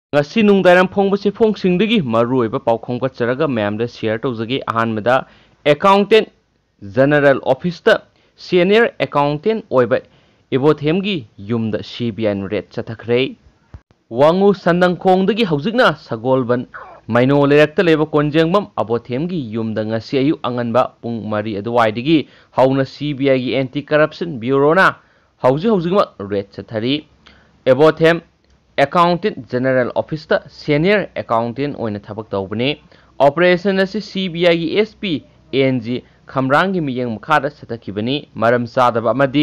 ngasi nungdaram phongbase phongsingdagi maruoiba paukhongka charaga ma'amda share tawjage ahanmada accountant general office ta senior accountant oiba ibothemgi yumda CBI red chathakre wangu sandangkhongdagi haujikna sagolban maino lerakta leba konjengbam abothemgi yumda ngasi ayu anganba pung mari aduwaidagi hauna CBI gi anti corruption bureau na haujikma red chathari abothem accountant general office ta senior accountant oina thabak tawbane operation asi CBI gi SP ANG khamrangi miyeng makhada satakibani maram sadaba amadi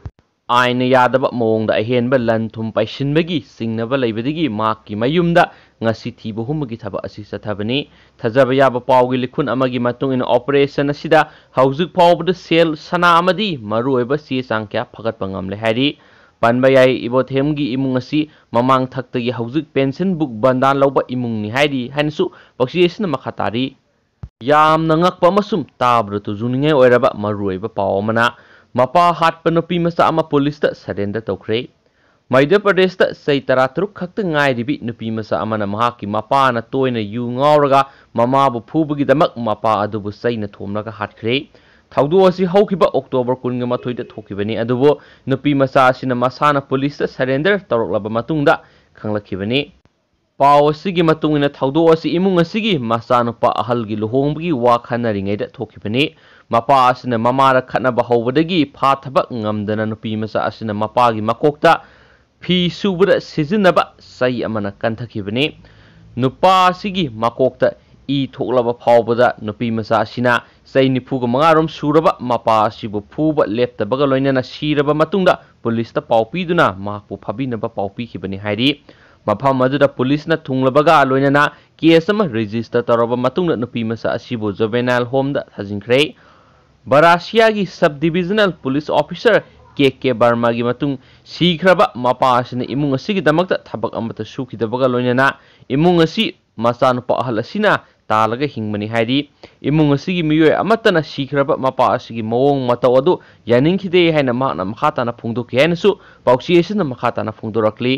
aina yadaba mawongda ahenba lan thum paisinbagi singnaba leibadigi makki mayumda ngasi thiba humagi thaba asi sathabani thajaba yaba pawgi likhun amagi matung in operation asida haujuk pawbda sel sana amadi maruoiba si sangkya phagat pangamle hari panbayai ibothemgi imung asi mamang thaktagi haujuk pension book bandan lawba imung ni hairi hansu paksiyesna makhatari yamna ngakpa masum tabra tu juninge oiraba maruoiba pawmana mapa hatpa nupi masa ama police ta surrender tawkhre Madhya Pradesh ta sei 13 khakta ngairibi nupi masa amana mahaki mapa na toina yu ngauraga mama bu phubagi damak mapa adubu saina thomnaga hatkhre thaudu asi haukiba October 13 da thokibani adubu nupi masa asina masana police ta surrender tawroklaba matungda khanglakibani पाव असिगी मतुंगिना थौदो असि इमुंग असिगी मसानुपा अहलगी लुहोंबगी वा खनरिङैदा थोकिबनी मपा असिना ममारा खनबा हौबदगी फाथबा ngamdana nupi masa asina mapagi makokta fi subura sizinaba sai amana kanthakibani nupa asigi makokta I thoklaba phawbada nupi masa asina sai nifuga mangarom suraba mapa asibu phuba leptabaga loinana siraba matungda police ta pawpiduna makpu phabinaba pawpikibani hairi mafam aduda police na thunglabaga loinana case ama register taraba matungna nupi masa asibu juvenile home da thajinkhre Barasia gi subdivisional police officer KK Barma gi matung sikraba mapa asina imung asigi damakta thabak amata sukidabaga loinana imung asi masanupa ahal asina talaga hingmani hairi imung asigi miyoi amatana sikraba mapa asigi mawong mataw adu yaningkhide haina makna makhatana phungdoki hainasu pauksi asina makhatana phungdorakli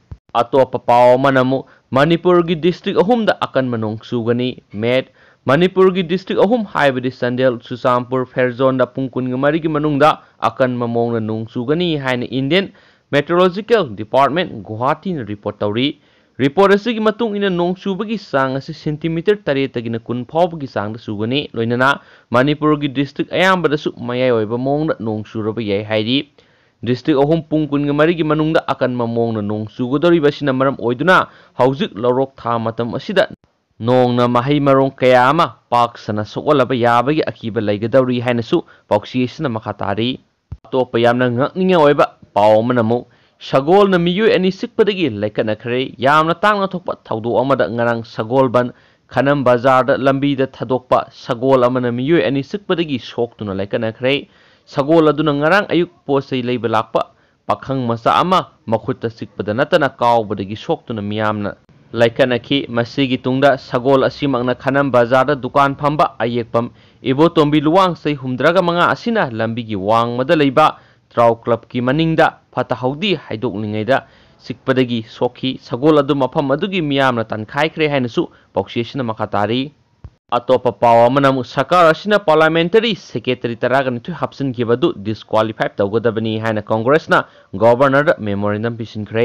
Atop paw manamu Manipur gi district ahumda akan manong sugani med Manipur gi district ahum haibadi Sandel Susampur Fairzone da pungkun ngamari gi manungda akan mamong na nung sugani haina Indian Meteorological Department Guwahati na report tawri report asigi matung ina nong subagi sang asi centimeter tare tagina kun phawbagi sang da sugani loinana Manipur gi district ayambada su mayai oiba mong da nong suraba yai hairi District ahum pungkun ngamari gi manungda akan mamong na nong sugodori basina maram oiduna haujik lorok tha matam asida nong na mahai marong kaya ama pak sana sokolaba yabagi akiba laigadori hainasu pauksi sina makhatari topa yamna ngakninga oiba pawmanamu sagol na miyoi ani sikpadagi laikana khare yamna tangna thokpa thaudo amada ngarang sagol ban khanam bazar da lambi da thadokpa sagol amana miyoi ani sikpadagi soktuna laikana khare sagol aduna ngarang ayuk posai leiba lakpa pakhang masa ama makhutta sikpada natana kawbadagi soktuna miyamna laikana khi masigi tungda sagol asimangna khanam bazar da dukan phamba ayekpam ibo tombi luwang sei humdraga manga asina lambi gi wang mada leiba traw club ki maningda phata haudi haidoklingaida sikpadagi sokhi sagol adu mafam adugi miyamna tankhai khre hainasu pauksiyesina makhatari Atopa pawa manamu sakar asina parliamentary secretary taraga nitu hapsin kibadu disqualified tawgadabani haina congress na governor da memorandum pisinkhre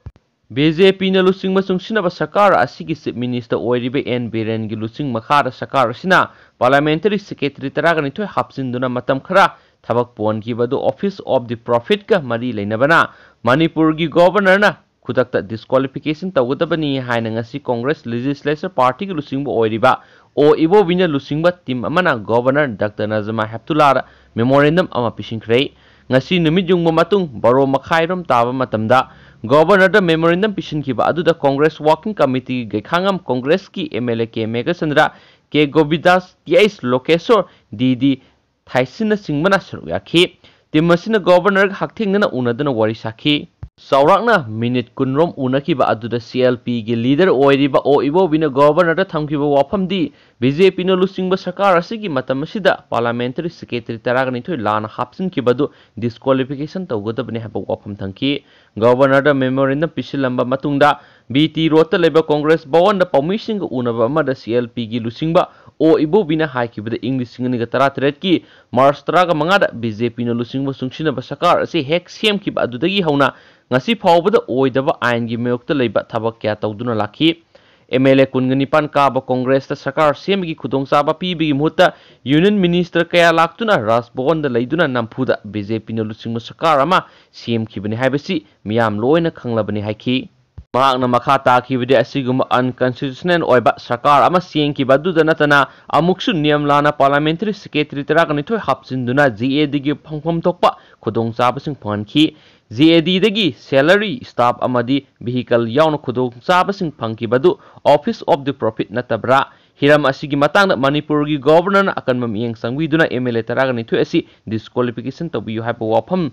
BJP na lusing masung sinaba sakar asigi chief minister oiribe N Biren gi lusing makhara sakar asina parliamentary secretary taraga nitu hapsin duna matam khara thabak pon kibadu office of the prophet ka mari leinabana Manipur gi governor na Kudakta disqualification tawgadabani haina ngasi Congress legislature party gi lusing bo oiriba o ibo wina lusingba team amana governor Dr. Nazma Heptular memorandum ama pisingkhre ngasi numit jungba matung baro makhairom taba matamda governor da memorandum pisingkhiba aduda Congress working committee gekhangam Congress ki MLA ke Megasandra ke Govidas TS Lokesor DD thaisina singmana saruyakhi timasina governor hakthingna unadana wari sakhi Saurakna minute kunrom unakiba aduda CLP gi leader oiriba o ibo bina governor da thamkiba wafamdi BJP no lusingba sarkar asigi matamasida parliamentary secretary taragani thoi lana hapsin kibadu disqualification tawgadabani haba wafam thangki governor memorandum पिछलंबा मतुंगदा BT road लेबा कांग्रेस भवन the पौमिसिंग उनबा अमदा CLP की लुसिंगबा ओ इबोबिना हाइकिबदा English सिंगनिगा 13 की मार्च 15 दा BJP न लुसिंगबा सुंगसिनबा सरकार असे हेक सेमकिबा अदुदगी हौना ngasi phawbada oidaba ain gi meyokta leiba thabak kya tawduna lakhi MLA Kungnipan Kaba Congress ta Sakar Semgi Khudongchaba pibigi muhutta Union Minister kaya laktuna Rajbhavan da leiduna Nampuda BJP na lusingma Sakar ama semkhibani haibasi miyam loina khanglabani haiki mahakna makha takhibadi asiguma unconstitutional oiba Sakar ama sengkiba duda natana amuksu niyam lana parliamentary secretary taragani thoi hapsinduna GA digi phangpham thokpa khudongchaba sing phanki GAD dagi salary staff amadi vehicle yauna khudong chabasing phangkibadu office of the profit natabra hiram asigi matangda manipur gi governor na akan mamiyeng sangwiduna MLA taragani thu asi disqualification tobiyu haipa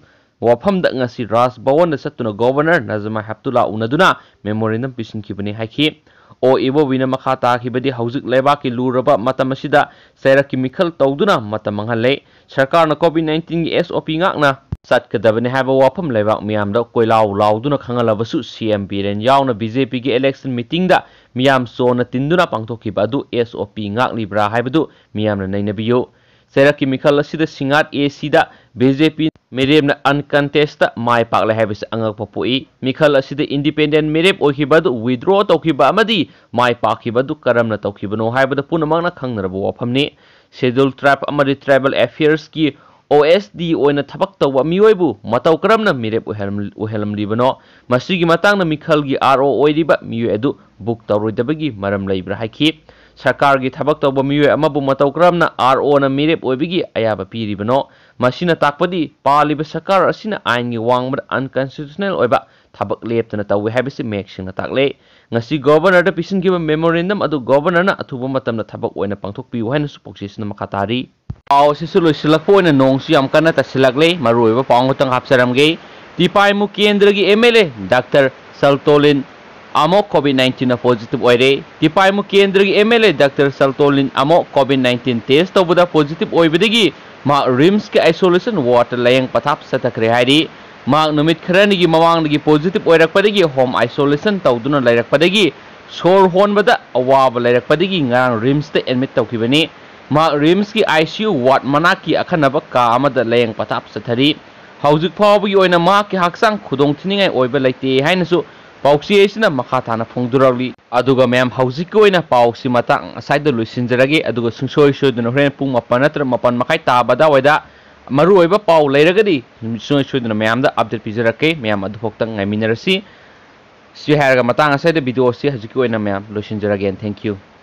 wafam da ngasi Raj Bhavan da satuna governor Nazma Heptullah unaduna memorandum pisinkhibani haiki o ibo wina makha takhibadi hauzik leba ki luraba matamasida sairaki mikhal tawduna matamanghale sarkar na COVID-19 gi SOP ngakna Satkadabani have a wapam leva miam da koilau lauduna kangalabasu CMP ren yauna BJP ki election meeting da miam so na tinduna pangtoki badu SOP ngak libra haibadu miam na nainabiyo seraki mikhal asida singat AC da BJP merem na uncontested mai pakla habis angak popoi mikhal asida independent merep ohibadu withdraw tokiba amadi mai pakibadu karam na tokibano haibadu punamang na kangnarabu wapamni schedule trap amadi tribal affairs ki OSD oina thabak tawa miyoibu matau karamna mirep uhelam libano masigi matang na mikhal gi RO oiriba miyo edu book tawroidabagi maram leibra haiki sarkar gi thabak tawa miyo amabu matau karamna RO na mirep oibigi ayaba piribano masina takpadi paliba sarkar asina ain gi wangmad unconstitutional oiba thabak leptana tawi habisi meksing na takle ngasi governor da pisin gi memorandum adu governor na athuba matam na thabak oina pangthok piu haina supoksis na makatari Pau sisulu silakpoina nongsi am kana ta silaklei maruiba pangutang hapsaramge tipai mu kendra gi MLA Dr Saltolin amo COVID-19 na positive oire tipai mu kendra gi MLA Dr Saltolin amo COVID-19 test tobuda positive oibedegi ma rims ki isolation ward layang pathap satakre hairi ma numit kharani gi mawang gi positive oirakpadegi home isolation tawduna lairakpadegi sor honbada awaba lairakpadegi ngang rims te admit tawkibani ma rims ki ICU ward manaki akhanaba ka amada layang patap sathari hauzik phawbi oina ma ki haksang khudong thiningai oiba laite hainasu pausi esina makha thana phongdurali aduga mem hauzik oina pausi matang asaida luisinjarage aduga sungsoi soduna hren pung 8 natra 8 makai tabada waida maru oiba pau leiragadi sungsoi soduna mem da update pijarake mem adu hoktang ngai minarasi si harga matang asaida video si hajiki oina mem luisinjarage thank you